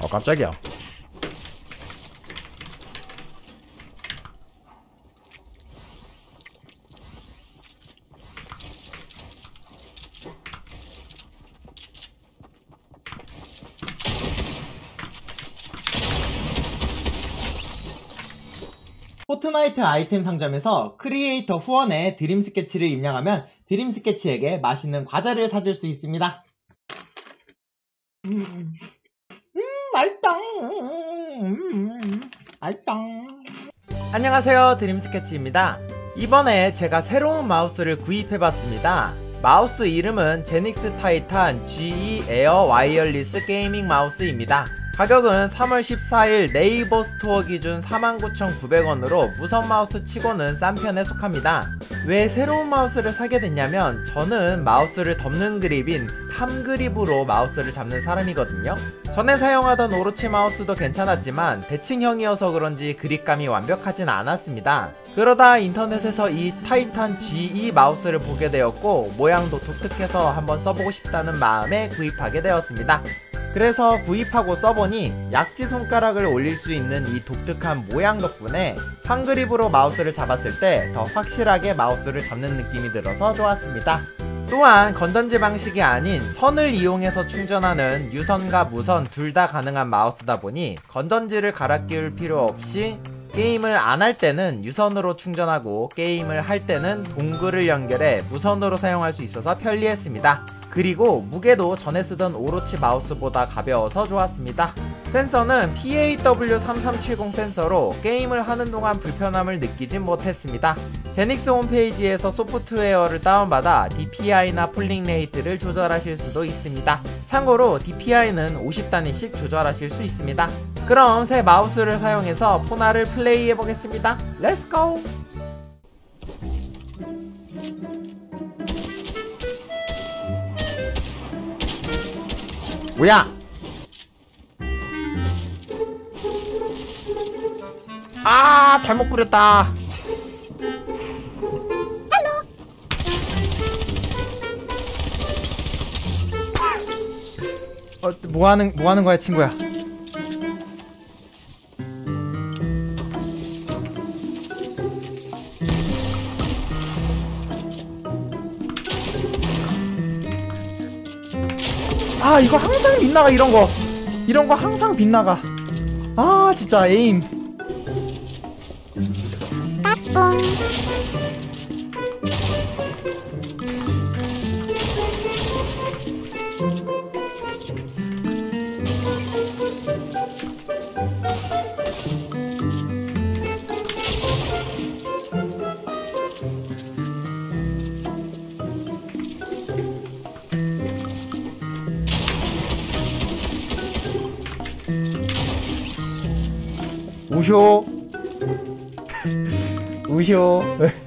깜짝이야. 포트나이트 아이템 상점에서 크리에이터 후원에 드림 스케치를 입력하면 드림 스케치에게 맛있는 과자를 사줄 수 있습니다. 맛있다. 맛있다. 안녕하세요, 드림 스케치입니다. 이번에 제가 새로운 마우스를 구입해봤습니다. 마우스 이름은 제닉스 타이탄 GE 에어 와이어리스 게이밍 마우스입니다. 가격은 3월 14일 네이버 스토어 기준 49,900원으로 무선 마우스 치고는 싼 편에 속합니다. 왜 새로운 마우스를 사게 됐냐면 저는 마우스를 덮는 그립인 팜 그립으로 마우스를 잡는 사람이거든요. 전에 사용하던 오로치 마우스도 괜찮았지만 대칭형이어서 그런지 그립감이 완벽하진 않았습니다. 그러다 인터넷에서 이 타이탄 GE 마우스를 보게 되었고 모양도 독특해서 한번 써보고 싶다는 마음에 구입하게 되었습니다. 그래서 구입하고 써보니 약지 손가락을 올릴 수 있는 이 독특한 모양 덕분에 팜그립으로 마우스를 잡았을 때 더 확실하게 마우스를 잡는 느낌이 들어서 좋았습니다. 또한 건전지 방식이 아닌 선을 이용해서 충전하는 유선과 무선 둘 다 가능한 마우스다 보니 건전지를 갈아 끼울 필요 없이 게임을 안 할 때는 유선으로 충전하고 게임을 할 때는 동글을 연결해 무선으로 사용할 수 있어서 편리했습니다. 그리고 무게도 전에 쓰던 오로치 마우스보다 가벼워서 좋았습니다. 센서는 PAW3370 센서로 게임을 하는 동안 불편함을 느끼진 못했습니다. 제닉스 홈페이지에서 소프트웨어를 다운받아 DPI나 폴링 레이트를 조절하실 수도 있습니다. 참고로 DPI는 50단위씩 조절하실 수 있습니다. 그럼 새 마우스를 사용해서 포나를 플레이해보겠습니다. 렛츠고! 뭐야? 아, 잘못 뿌렸다. 뭐 하는 거야, 친구야? 아, 이거 항상 빗나가. 이런 거 항상 빗나가. 아, 진짜 에임. 따뚱. 우효 우효.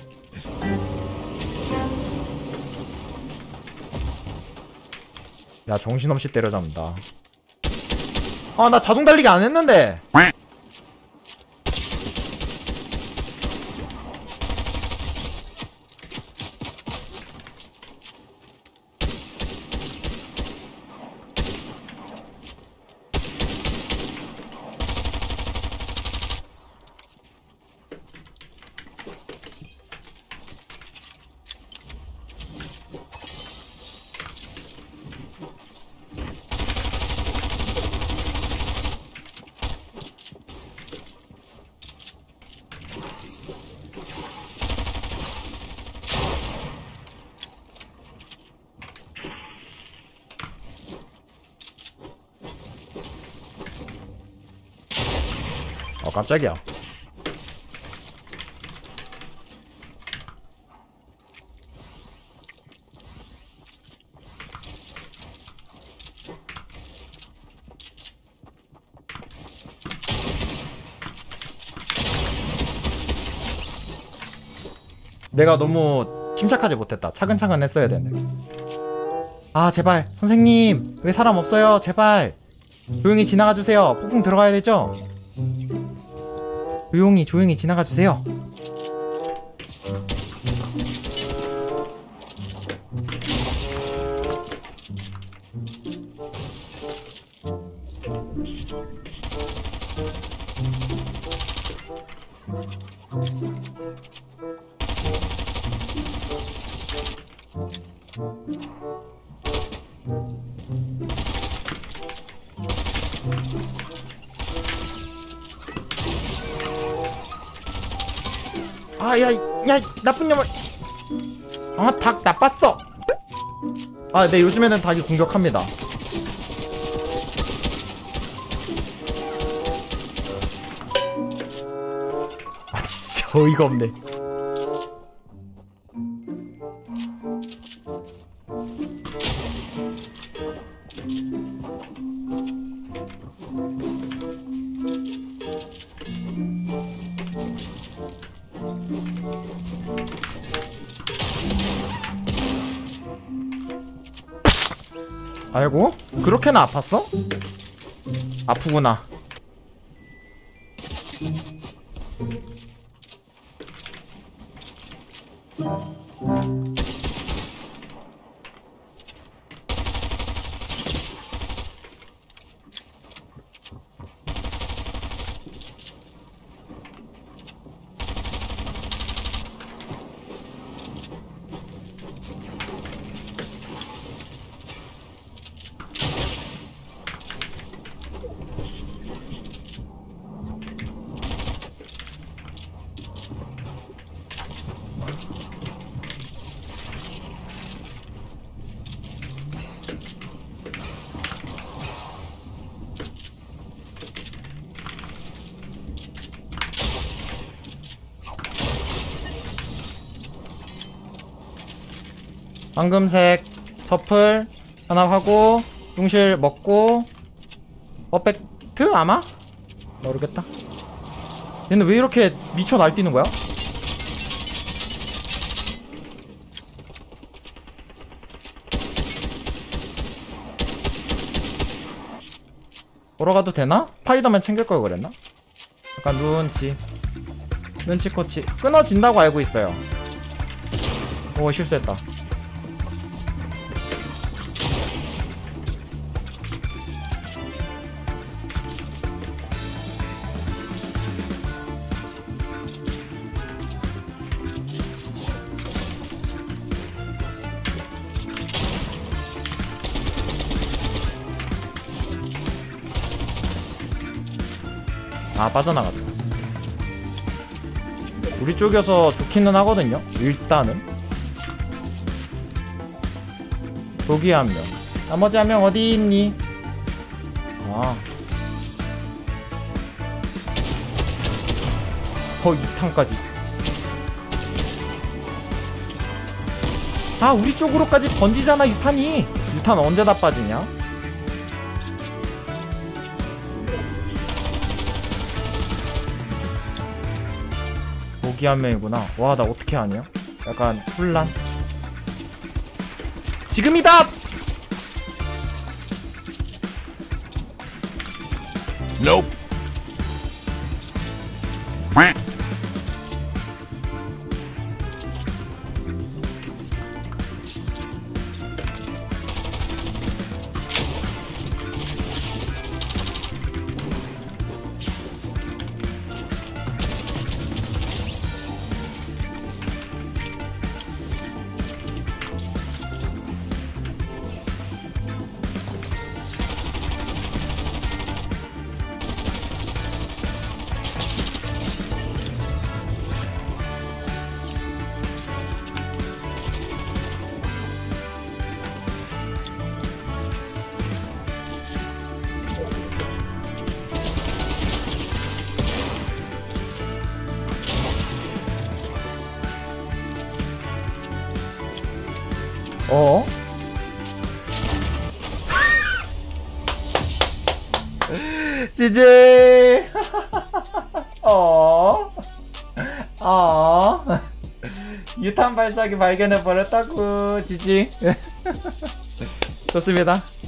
야, 정신없이 때려잡는다. 아, 나 자동 달리기 안 했는데. 깜짝이야. 내가 너무 침착하지 못했다. 차근차근 했어야 되는데. 아, 제발 선생님, 왜 사람 없어요? 제발 조용히 지나가주세요. 폭풍 들어가야 되죠? 조용히 지나가주세요. 아, 야, 나쁜 놈을. 아, 닭 나빴어. 아, 네, 요즘에는 닭이 공격합니다. 아, 진짜 어이가 없네. 아이고, 그렇게나 아팠어? 아프구나. 황금색 터플 하나 하고 둥실 먹고 퍼펙트 아마? 모르겠다. 얘는 왜 이렇게 미쳐 날뛰는 거야? 보러 가도 되나? 파이더맨 챙길 걸 그랬나? 약간 눈치코치 끊어진다고 알고 있어요. 오, 실수했다. 아, 빠져나갔다. 우리 쪽이어서 좋기는 하거든요. 일단은 거기 한 명, 나머지 한 명 어디 있니? 아, 2탄까지. 아, 우리 쪽으로까지 던지잖아. 유탄이. 유탄 언제 다 빠지냐? 거기 한 명이구나. 와, 나 어떻게 하냐? 약간 혼란. 지금이다! Nope. 어? 지지. 유탄 발사기 발견해버렸다고. 지지. 좋습니다.